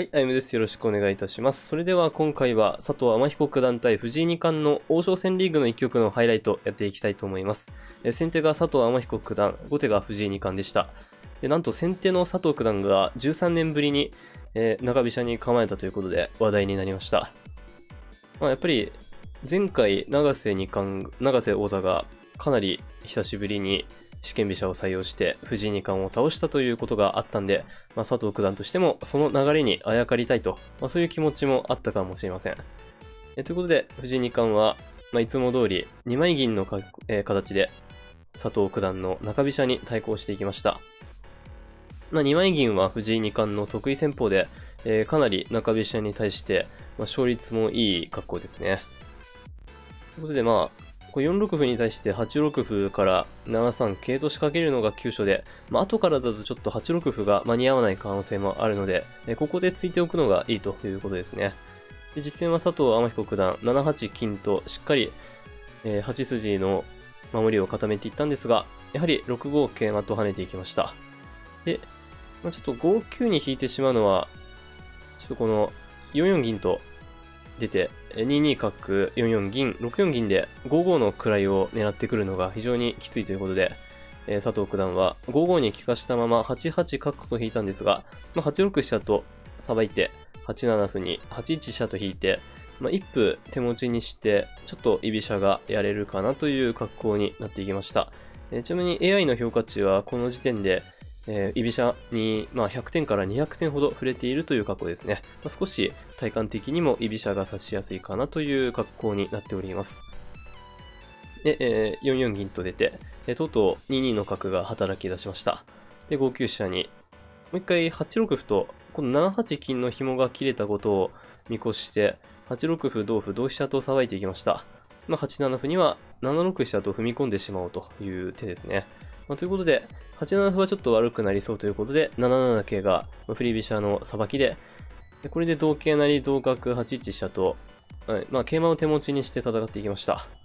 はい、あゆむです。よろしくお願いいたします。それでは今回は佐藤天彦九段対藤井二冠の王将戦リーグの一局のハイライトやっていきたいと思います。先手が佐藤天彦九段、後手が藤井二冠でした。なんと先手の佐藤九段が13年ぶりに、中飛車に構えたということで話題になりました。やっぱり前回永瀬王座がかなり久しぶりに四間飛車を採用して藤井二冠を倒したということがあったんで、佐藤九段としてもその流れにあやかりたいと、そういう気持ちもあったかもしれません。ということで藤井二冠は、いつも通り2枚銀の形で佐藤九段の中飛車に対抗していきました。2枚銀は藤井二冠の得意戦法で、かなり中飛車に対して、勝率もいい格好ですね。ということで4六歩に対して8六歩から7三桂と仕掛けるのが急所で、後からだとちょっと8六歩が間に合わない可能性もあるので、ここで突いておくのがいいということですね。で実戦は佐藤天彦九段、7八金としっかり、8筋の守りを固めていったんですが、やはり6五桂馬と跳ねていきました。で、ちょっと5九に引いてしまうのは、ちょっとこの4四銀と出て、2二角、4四銀、6四銀で5五の位を狙ってくるのが非常にきついということで、佐藤九段は5五に利かしたまま8八角と引いたんですが、8六飛車とさばいて、8七歩に8一飛車と引いて、一歩手持ちにして、ちょっと居飛車がやれるかなという格好になっていきました。ちなみに AI の評価値はこの時点で、居飛車に、100点から200点ほど触れているという格好ですね。少し体感的にも居飛車が指しやすいかなという格好になっております。で、4四銀と出て、とうとう2二の角が働き出しました。で、5九飛車に、もう一回8六歩と、この7八金の紐が切れたことを見越して、8六歩、同歩、同飛車とさばいていきました。8七歩には7六飛車と踏み込んでしまおうという手ですね。ということで、8七歩はちょっと悪くなりそうということで、7七桂が振り飛車のさばきで、これで同桂成、同角、8一飛車と、桂馬を手持ちにして戦っていきました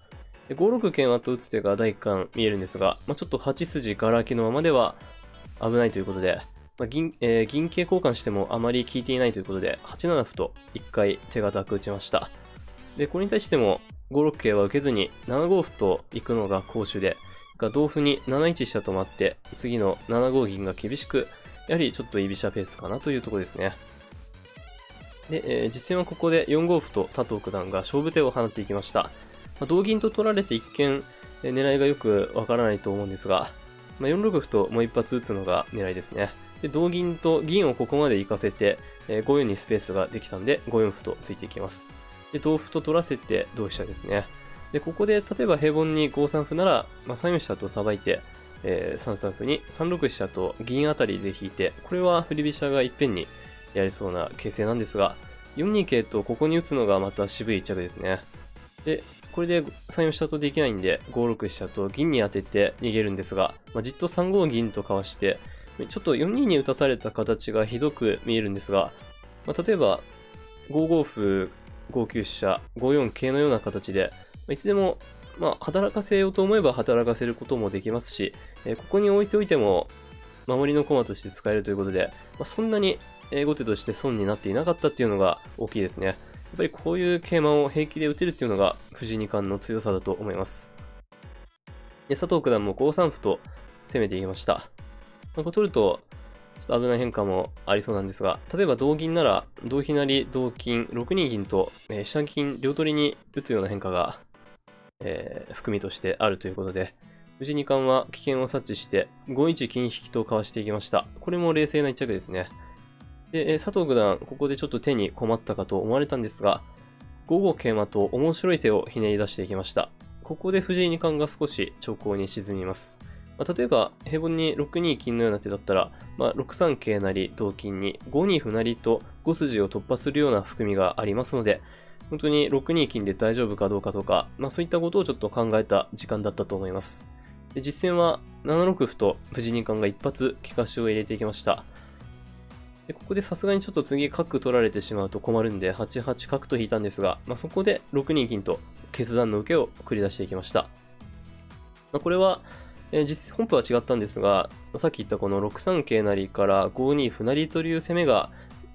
。5六桂馬と打つ手が第1巻見えるんですが、ちょっと8筋ガラ空きのままでは危ないということで、銀桂交換してもあまり効いていないということで、8七歩と1回手堅く打ちました。で、これに対しても5六桂は受けずに7五歩と行くのが好手で、同歩に7一飛車と待って、次の7五銀が厳しく、やはりちょっと居飛車ペースかなというところですね。で、実戦はここで4五歩と佐藤九段が勝負手を放っていきました。同銀と取られて一見、狙いがよくわからないと思うんですが、4六歩ともう一発打つのが狙いですね。で、同銀と銀をここまで行かせて、5四にスペースができたんで、5四歩とついていきます。で、同歩と取らせて同飛車ですね。で、ここで例えば平凡に5三歩なら、3四飛車とさばいて、3三歩に3六飛車と銀あたりで引いて、これは振り飛車がいっぺんにやりそうな形勢なんですが、4二桂とここに打つのがまた渋い一着ですね。で、これで3四飛車とできないんで、5六飛車と銀に当てて逃げるんですが、じっと3五銀とかわして、ちょっと4二に打たされた形がひどく見えるんですが、例えば5五歩、5九飛車、5四桂のような形で、いつでも、働かせようと思えば働かせることもできますし、ここに置いておいても、守りの駒として使えるということで、そんなに後手として損になっていなかったっていうのが大きいですね。やっぱりこういう桂馬を平気で打てるっていうのが藤井二冠の強さだと思います。で、佐藤九段も5三歩と攻めていきました。これ取ると、ちょっと危ない変化もありそうなんですが、例えば同銀なら、同飛成、同金、6二銀と、下金両取りに打つような変化が含みとしてあるということで、藤井二冠は危険を察知して5一金引きとかわしていきました。これも冷静な一着ですね。で、佐藤九段、ここでちょっと手に困ったかと思われたんですが、5五桂馬と面白い手をひねり出していきました。ここで藤井二冠が少し長考に沈みます。例えば、平凡に6二金のような手だったら、6三桂成、同金に5二歩成と5筋を突破するような含みがありますので、本当に6二金で大丈夫かどうかとか、そういったことをちょっと考えた時間だったと思います。で実戦は7六歩と藤井二冠が一発利かしを入れていきました。でここでさすがにちょっと次角取られてしまうと困るんで8八角と引いたんですが、そこで6二金と決断の受けを繰り出していきました。これは、本譜は違ったんですが、さっき言ったこの6三桂成から5二歩成という攻めが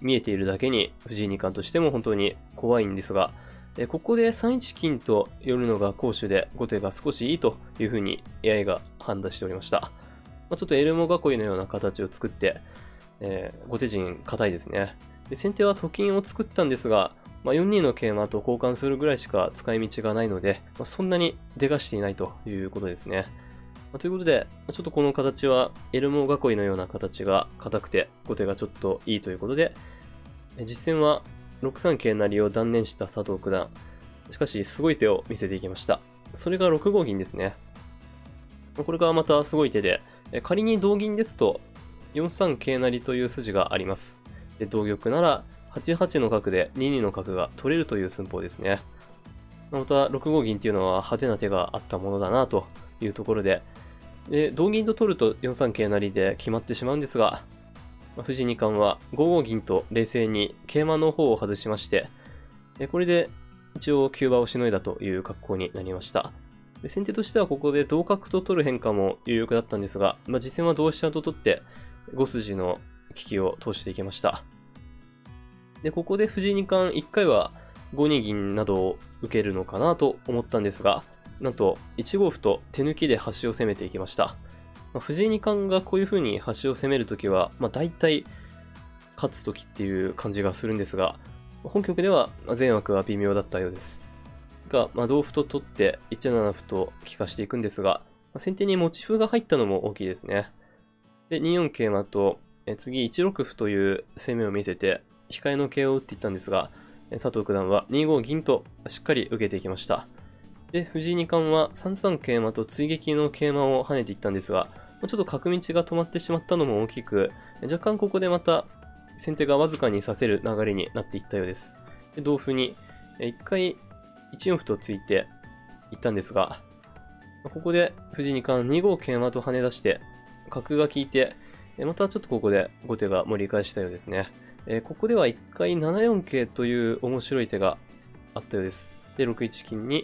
見えているだけに藤井二冠としても本当に怖いんですが、ここで3一金と寄るのが好手で後手が少しいいというふうに AI が判断しておりました。ちょっとエルモ囲いのような形を作って、後手陣硬いですね。で先手はと金を作ったんですが、4二の桂馬と交換するぐらいしか使い道がないので、そんなに出がしていないということですね。ということで、ちょっとこの形はエルモ囲いのような形が硬くて、後手がちょっといいということで、実戦は6三桂成を断念した佐藤九段。しかし、すごい手を見せていきました。それが6五銀ですね。これがまたすごい手で、仮に同銀ですと、4三桂成という筋があります。で同玉なら、8八の角で2二の角が取れるという寸法ですね。また、6五銀っていうのは派手な手があったものだなというところで、同銀と取ると4三桂成で決まってしまうんですが、藤井二冠は5五銀と冷静に桂馬の方を外しまして、これで一応急場をしのいだという格好になりました。で先手としてはここで同角と取る変化も有力だったんですが、実戦は同飛車と取って5筋の利きを通していきました。で、ここで藤井二冠1回は5二銀などを受けるのかなと思ったんですが、なんと1五歩と手抜きで端を攻めていきました。藤井二冠がこういう風に端を攻めるときは、大体勝つときっていう感じがするんですが、本局では前枠は微妙だったようです。が、同歩と取って1七歩と利かしていくんですが、先手に持ち歩が入ったのも大きいですね。で、2四桂馬と、次1六歩という攻めを見せて、控えの桂を打っていったんですが、佐藤九段は2五銀としっかり受けていきました。で、藤井二冠は3三桂馬と追撃の桂馬を跳ねていったんですが、ちょっと角道が止まってしまったのも大きく、若干ここでまた先手がわずかに指せる流れになっていったようです。で同歩に1回1四歩とついていったんですが、ここで藤井二冠2五桂馬と跳ね出して、角が効いて、またちょっとここで後手が盛り返したようですね。ここでは1回7四桂という面白い手があったようです。で、6一金に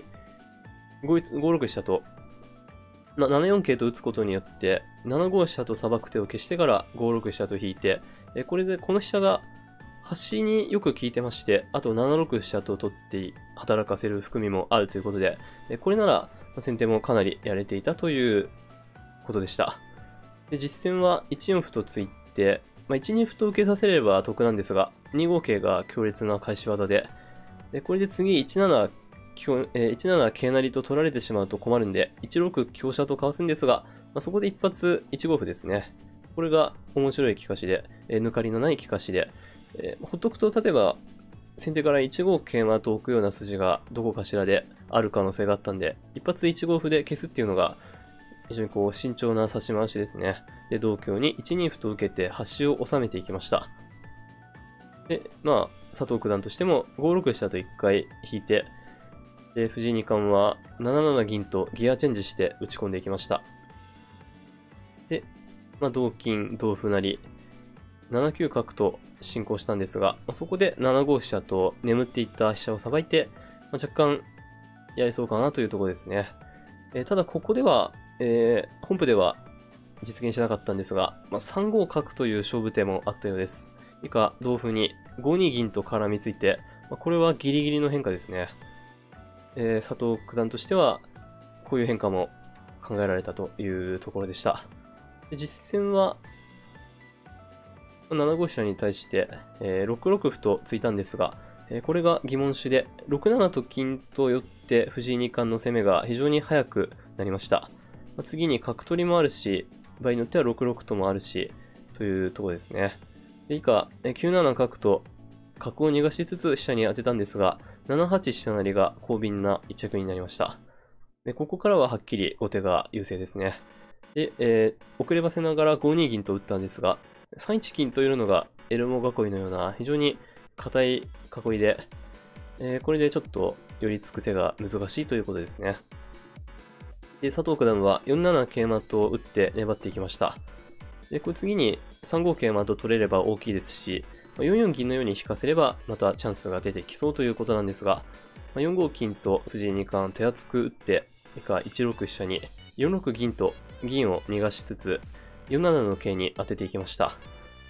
5六飛車と、7四桂と打つことによって、7五飛車とさばく手を消してから5六飛車と引いて、これでこの飛車が端によく効いてまして、あと7六飛車と取って働かせる含みもあるということで、これなら先手もかなりやれていたということでした。で実戦は1四歩とついて、1二歩と受けさせれば得なんですが、2五桂が強烈な返し技で、これで次1七桂成と取られてしまうと困るんで、1六香車とかわすんですが、そこで一発1五歩ですね。これが面白い利かしで、抜かりのない利かしで、ほっとくと例えば先手から1五桂馬と置くような筋がどこかしらである可能性があったんで、一発1五歩で消すっていうのが非常に慎重な指し回しですね。で、同香に1二歩と受けて端を収めていきました。で、佐藤九段としても5六飛車と1回引いて、で、藤井二冠は7七銀とギアチェンジして打ち込んでいきました。で、同金、同歩成、7九角と進行したんですが、そこで7五飛車と眠っていった飛車をさばいて、若干やりそうかなというところですね。ただここでは、本譜では実現しなかったんですが、3五角という勝負手もあったようです。以下、同歩に5二銀と絡みついて、これはギリギリの変化ですね。佐藤九段としては、こういう変化も考えられたというところでした。で実戦は、7五飛車に対して、6六歩とついたんですが、これが疑問手で、6七と金とよって藤井二冠の攻めが非常に早くなりました。次に角取りもあるし、場合によっては6六ともあるし、というところですね。で以下、9七角と角を逃がしつつ飛車に当てたんですが、7八飛車成が巧敏な一着になりました。でここからははっきり後手が優勢ですね。で、遅ればせながら5二銀と打ったんですが、3一金というのがエルモ囲いのような非常に硬い囲いで、これでちょっと寄り付く手が難しいということですね。で、佐藤九段は4七桂馬と打って粘っていきました。で、これ次に3五桂馬と取れれば大きいですし、4四銀のように引かせればまたチャンスが出てきそうということなんですが、4五金と藤井二冠手厚く打って、以下1六飛車に4六銀と銀を逃がしつつ、4七の桂に当てていきました。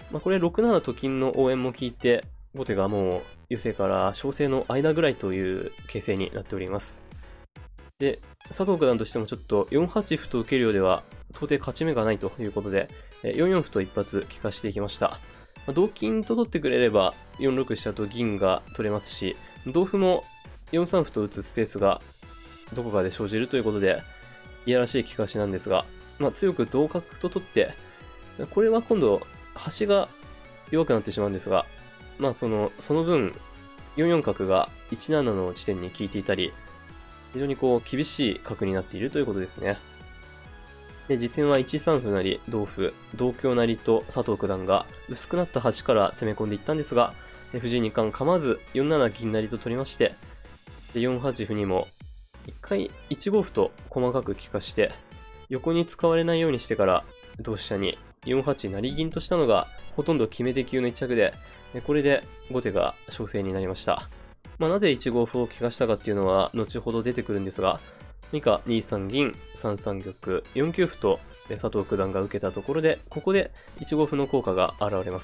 これ6七と金の応援も効いて、後手がもう優勢から小勢の間ぐらいという形勢になっております。で、佐藤九段としてもちょっと4八歩と受けるようでは到底勝ち目がないということで、4四歩と一発利かしていきました。同金と取ってくれれば4六飛車と銀が取れますし、同歩も4三歩と打つスペースがどこかで生じるということで、いやらしい利かしなんですが、強く同角と取って、これは今度端が弱くなってしまうんですが、その分、4四角が1七の地点に効いていたり、非常に厳しい角になっているということですね。で、実戦は1三歩成、同歩、同香成と佐藤九段が薄くなった端から攻め込んでいったんですが、藤井二冠噛まず4七銀成と取りまして、で4八歩にも一回1五歩と細かく利かして、横に使われないようにしてから同飛車に4八成銀としたのがほとんど決め手級の一着で、これで後手が勝勢になりました。なぜ1五歩を利かしたかっていうのは後ほど出てくるんですが、以下2三銀、3三玉、4九歩と佐藤九段が受けたところで、ここで1五歩の効果が現れます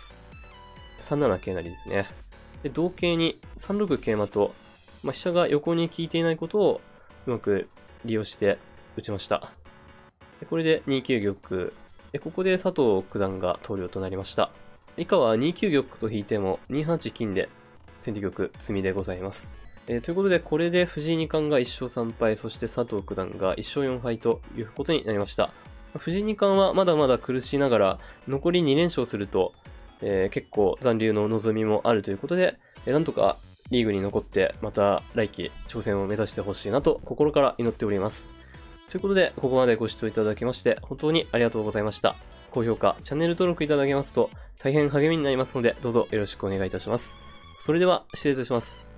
。3七桂成ですね。で同桂に3六桂馬と、飛車が横に効いていないことをうまく利用して打ちました。でこれで2九玉。でここで佐藤九段が投了となりました。以下は2九玉と引いても2八金で先手玉詰みでございます。ということで、これで藤井二冠が1勝3敗、そして佐藤九段が1勝4敗ということになりました。藤井二冠はまだまだ苦しいながら、残り2連勝すると、結構残留の望みもあるということで、なんとかリーグに残って、また来季挑戦を目指してほしいなと心から祈っております。ということで、ここまでご視聴いただきまして、本当にありがとうございました。高評価、チャンネル登録いただけますと、大変励みになりますので、どうぞよろしくお願いいたします。それでは、失礼いたします。